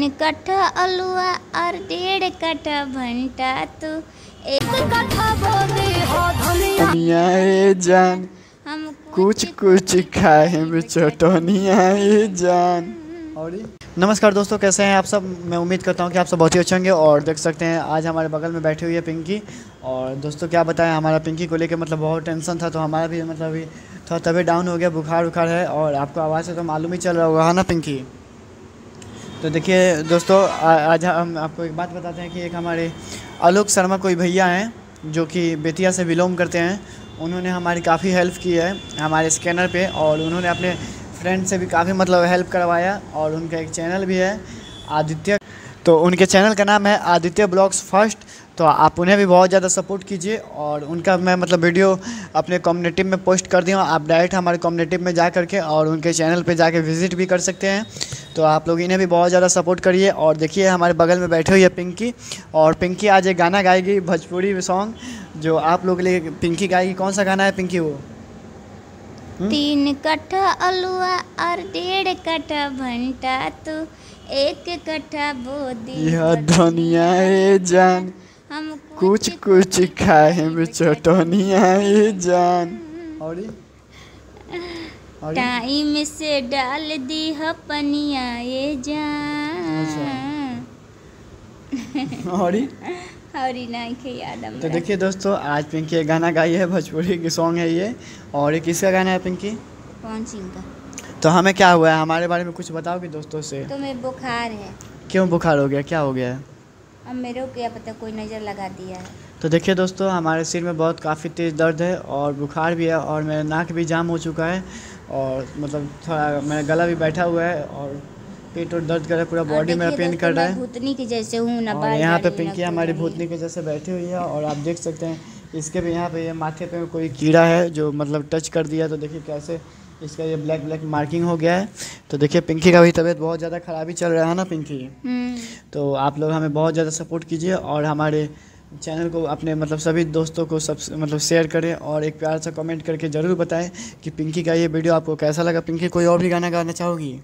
कट्ठा अलुआ और 1.5 कट्ठा भंटा तू 1 कट्ठा बोदे हो धनिया ए जान हम कुछ कुछ खाए चटनिया ए जान। और नमस्कार दोस्तों, कैसे हैं आप सब। मैं उम्मीद करता हूं कि आप सब बहुत ही अच्छे होंगे। और देख सकते हैं आज हमारे बगल में बैठी हुई है पिंकी। और दोस्तों क्या बताएं, हमारा पिंकी को लेकर मतलब बहुत टेंशन था, तो हमारा भी मतलब अभी थोड़ा तबीयत डाउन हो गया, बुखार है। और आपको आवाज़ से तो मालूम ही चल रहा होगा, है ना पिंकी। तो देखिए दोस्तों, आज हम आपको एक बात बताते हैं कि एक हमारे आलोक शर्मा कोई भैया हैं जो कि बेतिया से बिलोंग करते हैं। उन्होंने हमारी काफ़ी हेल्प की है हमारे स्कैनर पे, और उन्होंने अपने फ्रेंड से भी काफ़ी मतलब हेल्प करवाया। और उनका एक चैनल भी है आदित्य, तो उनके चैनल का नाम है आदित्य ब्लॉग्स फर्स्ट। तो आप उन्हें भी बहुत ज़्यादा सपोर्ट कीजिए। और उनका मैं मतलब वीडियो अपने कम्युनिटी में पोस्ट कर दिया हूँ, आप डायरेक्ट हमारे कम्युनिटी में जा करके और उनके चैनल पे जाके विज़िट भी कर सकते हैं। तो आप लोग इन्हें भी बहुत ज़्यादा सपोर्ट करिए। और देखिए हमारे बगल में बैठे हुई है पिंकी, और पिंकी आज एक गाना गाएगी भोजपुरी सॉन्ग, जो आप लोग के लिए पिंकी गाएगी। कौन सा गाना है पिंकी वो? 3 कट्ठा अलुआ और 1.5 कट्ठा भंटा तू 1 कट्ठा बोदी यह धनिया ए जान हम कुछ कुछ खाए चटनिया ए जान। और टाइम से डाल दी ह पनिया ये जान। और नहीं के याद हम। तो देखिए दोस्तों, आज पिंकी एक गाना गाई है, भोजपुरी की सॉन्ग है ये। और ये किसका गाना है पिंकी? कौन सिंह का? तो हमें क्या हुआ है, हमारे बारे में कुछ बताओगी दोस्तों से। तुम्हें बुखार है। क्यों बुखार हो गया, क्या हो गया है? अब मेरे को क्या पता, कोई नज़र लगा दिया है। तो देखिए दोस्तों, हमारे सिर में बहुत काफ़ी तेज़ दर्द है और बुखार भी है, और मेरा नाक भी जाम हो चुका है, और मतलब थोड़ा मेरा गला भी बैठा हुआ है, और पेट और दर्द कर रहा है, पूरा बॉडी मेरा पेन कर रहा है। भूतनी के जैसे हूँ ना। और यहाँ पे पिंकी हमारी भूतनी के जैसे बैठी हुई है, और आप देख सकते हैं इसके भी यहाँ पे ये माथे पे कोई कीड़ा है जो मतलब टच कर दिया। तो देखिए कैसे इसका ये ब्लैक ब्लैक मार्किंग हो गया है। तो देखिए पिंकी का भी तबीयत बहुत ज़्यादा ख़राबी चल रहा है ना पिंकी। तो आप लोग हमें बहुत ज़्यादा सपोर्ट कीजिए, और हमारे चैनल को अपने मतलब सभी दोस्तों को सब मतलब शेयर करें, और एक प्यार सा कमेंट करके ज़रूर बताएं कि पिंकी का ये वीडियो आपको कैसा लगा। पिंकी कोई और भी गाना गाना चाहोगी?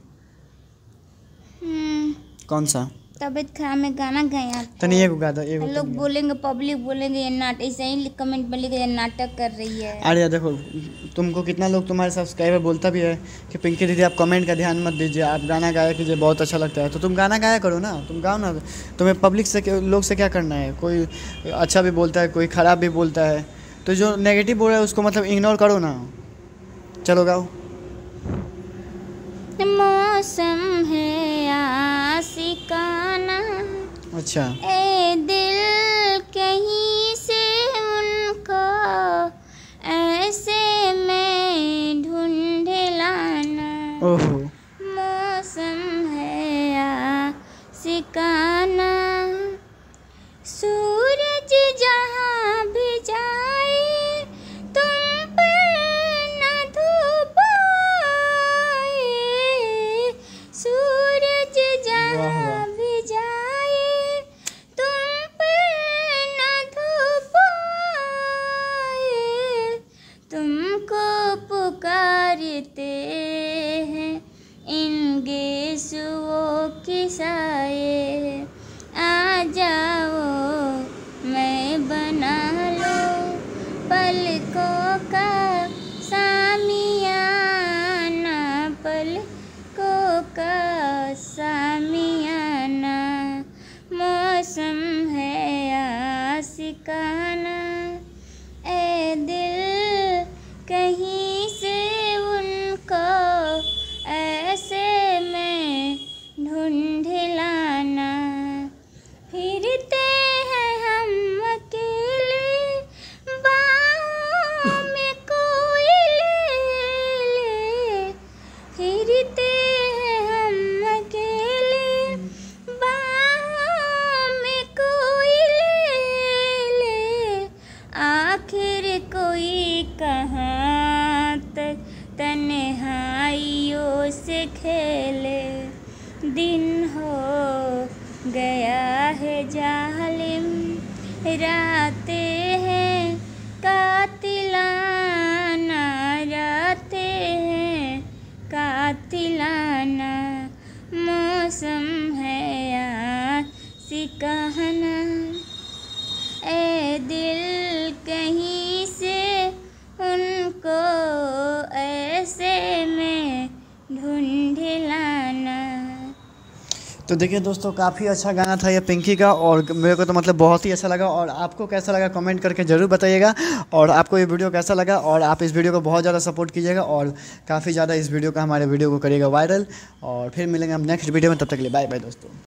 कौन सा? तबीयत खराब में गाना गाया तो नहीं, एक गा दो। लोग बोलेंगे, पब्लिक बोलेंगे ये नाटक, ऐसे ही कमेंट में लिखे ये नाटक कर रही है। अरे देखो, तुमको कितना लोग तुम्हारे सब्सक्राइबर बोलता भी है कि पिंकी दीदी आप कमेंट का ध्यान मत दीजिए, आप गाना गाया कीजिए, बहुत अच्छा लगता है। तो तुम गाना गाया करो ना, तुम गाओ ना। तुम्हें पब्लिक से लोग से क्या करना है, कोई अच्छा भी बोलता है, कोई ख़राब भी बोलता है, तो जो नेगेटिव बोल रहा है उसको मतलब इग्नोर करो ना। चलो गाओ। मौसम है आशिकाना, अच्छा। ए दिल कहीं से उनको ऐसे में ढूंढे लाना। ओहो। मौसम है आशिकाना, सूरज जहाँ भी जाए तुम पर न धूप आए। सूरज जहाँ भी जाए तुम पर न धूप आए। तुमको पुकारते हैं इन गेसुओं के साए। आ जाओ मैं बना लो पलकों का सामियाना, पलकों का सामियाना। मौसम है आशिकाना, ए दिल कहीं से उनको ऐसे में ढूंढे लाना। फिरते हैं हम अकेले बाहों में कोई ले ले। फिरते हैं हम अकेले बाहों में कोई ले ले। आखिर कोई कहाँ तक तन्हाइयों से खेले। दिन हो गया है जालिम, रातें हैं कातिलाना, रातें हैं कातिलाना। मौसम है कहना, ए दिल कहीं से उनको ऐसे में ढूंढ लाना। तो देखिए दोस्तों, काफ़ी अच्छा गाना था ये पिंकी का, और मेरे को तो मतलब बहुत ही अच्छा लगा। और आपको कैसा लगा कमेंट करके ज़रूर बताइएगा। और आपको ये वीडियो कैसा लगा, और आप इस वीडियो को बहुत ज़्यादा सपोर्ट कीजिएगा, और काफ़ी ज़्यादा इस वीडियो का हमारे वीडियो को करिएगा वायरल। और फिर मिलेंगे हम नेक्स्ट वीडियो में, तब तक के लिए बाय बाय दोस्तों।